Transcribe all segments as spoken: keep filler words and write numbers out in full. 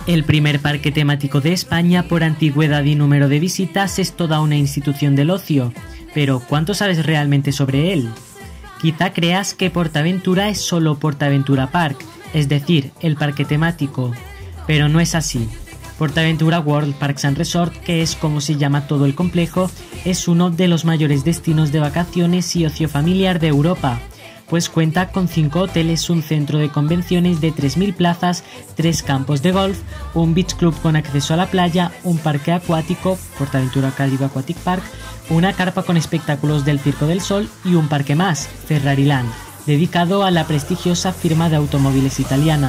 El primer parque temático de España por antigüedad y número de visitas es toda una institución del ocio, pero ¿cuánto sabes realmente sobre él? Quizá creas que PortAventura es solo PortAventura Park, es decir, el parque temático, pero no es así. PortAventura World Parks and Resort, que es como se llama todo el complejo, es uno de los mayores destinos de vacaciones y ocio familiar de Europa, pues cuenta con cinco hoteles, un centro de convenciones de tres mil plazas, tres campos de golf, un beach club con acceso a la playa, un parque acuático, PortAventura Caribe Aquatic Park, una carpa con espectáculos del Circo del Sol y un parque más, Ferrariland, dedicado a la prestigiosa firma de automóviles italiana.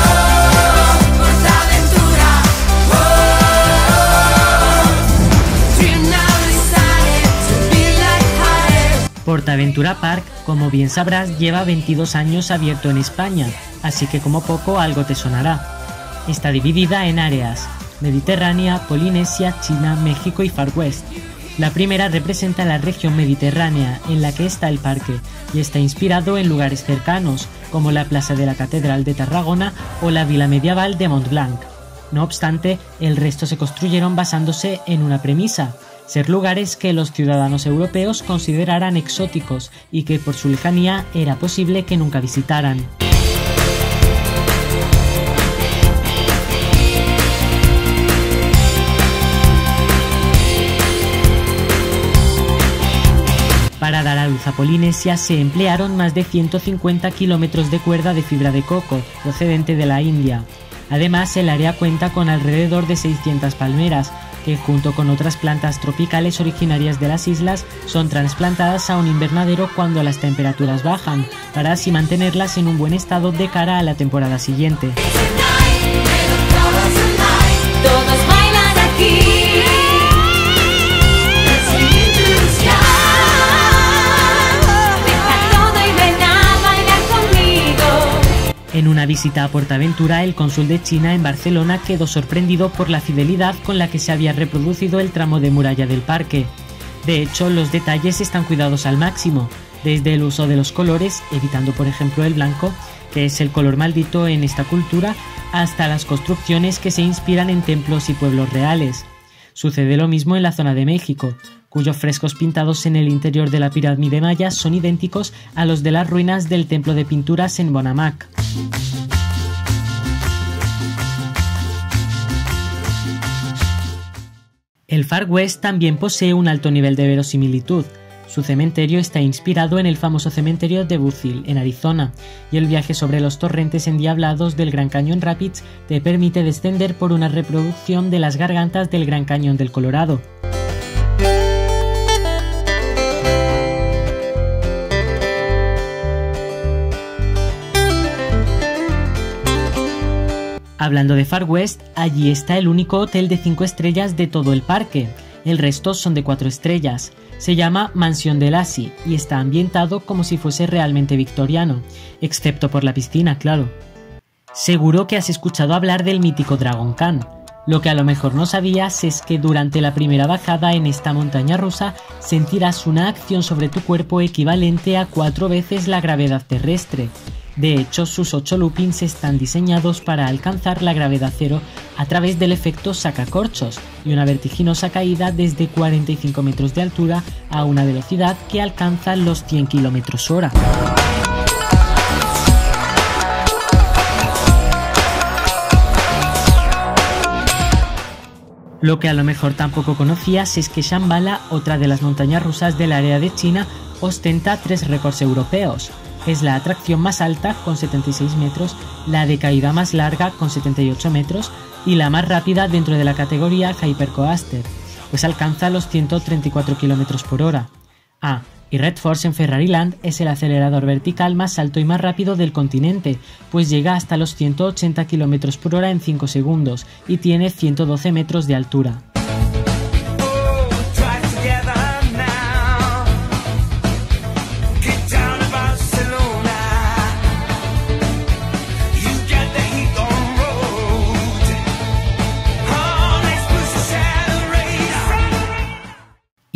PortAventura Park, como bien sabrás, lleva veintidós años abierto en España, así que como poco algo te sonará. Está dividida en áreas: Mediterránea, Polinesia, China, México y Far West. La primera representa la región mediterránea en la que está el parque y está inspirado en lugares cercanos, como la Plaza de la Catedral de Tarragona o la Vila Medieval de Montblanc. No obstante, el resto se construyeron basándose en una premisa: ser lugares que los ciudadanos europeos consideraran exóticos y que por su lejanía era posible que nunca visitaran. Para dar a luz a Polinesia se emplearon más de ciento cincuenta kilómetros de cuerda de fibra de coco, procedente de la India. Además, el área cuenta con alrededor de seiscientas palmeras, que junto con otras plantas tropicales originarias de las islas son trasplantadas a un invernadero cuando las temperaturas bajan, para así mantenerlas en un buen estado de cara a la temporada siguiente. En una visita a PortAventura, el cónsul de China en Barcelona quedó sorprendido por la fidelidad con la que se había reproducido el tramo de muralla del parque. De hecho, los detalles están cuidados al máximo, desde el uso de los colores, evitando por ejemplo el blanco, que es el color maldito en esta cultura, hasta las construcciones que se inspiran en templos y pueblos reales. Sucede lo mismo en la zona de México, cuyos frescos pintados en el interior de la pirámide maya son idénticos a los de las ruinas del templo de pinturas en Bonamac. El Far West también posee un alto nivel de verosimilitud. Su cementerio está inspirado en el famoso cementerio de Buzzell, en Arizona, y el viaje sobre los torrentes endiablados del Grand Canyon Rapids te permite descender por una reproducción de las gargantas del Gran Cañón del Colorado. Hablando de Far West, allí está el único hotel de cinco estrellas de todo el parque. El resto son de cuatro estrellas. Se llama Mansión de Lassie y está ambientado como si fuese realmente victoriano, excepto por la piscina, claro. Seguro que has escuchado hablar del mítico Dragon Khan. Lo que a lo mejor no sabías es que durante la primera bajada en esta montaña rusa sentirás una acción sobre tu cuerpo equivalente a cuatro veces la gravedad terrestre. De hecho, sus ocho loopings están diseñados para alcanzar la gravedad cero a través del efecto sacacorchos y una vertiginosa caída desde cuarenta y cinco metros de altura a una velocidad que alcanza los cien kilómetros hora. Lo que a lo mejor tampoco conocías es que Shambhala, otra de las montañas rusas del área de China, ostenta tres récords europeos. Es la atracción más alta, con setenta y seis metros, la de caída más larga, con setenta y ocho metros, y la más rápida dentro de la categoría Hypercoaster, pues alcanza los ciento treinta y cuatro kilómetros por hora. Ah, y Red Force en Ferrariland es el acelerador vertical más alto y más rápido del continente, pues llega hasta los ciento ochenta kilómetros por hora en cinco segundos y tiene ciento doce metros de altura.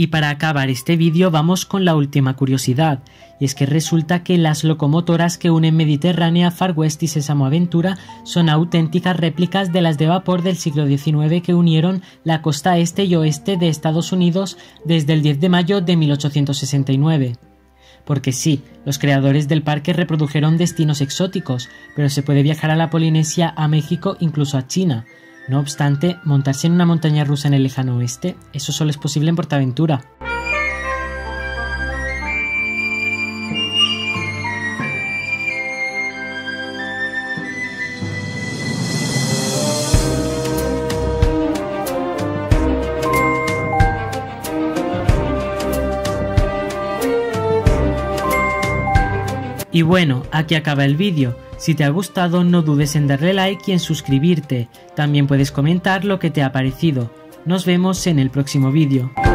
Y para acabar este vídeo vamos con la última curiosidad, y es que resulta que las locomotoras que unen Mediterránea, Far West y Sésamo Aventura son auténticas réplicas de las de vapor del siglo diecinueve que unieron la costa este y oeste de Estados Unidos desde el diez de mayo de mil ochocientos sesenta y nueve. Porque sí, los creadores del parque reprodujeron destinos exóticos, pero se puede viajar a la Polinesia, a México, incluso a China. No obstante, montarse en una montaña rusa en el lejano oeste, eso solo es posible en Portaventura. Y bueno, aquí acaba el vídeo. Si te ha gustado, no dudes en darle like y en suscribirte. También puedes comentar lo que te ha parecido. Nos vemos en el próximo vídeo.